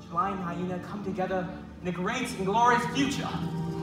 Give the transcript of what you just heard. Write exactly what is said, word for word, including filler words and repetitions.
blind hyena come together in a great and glorious future.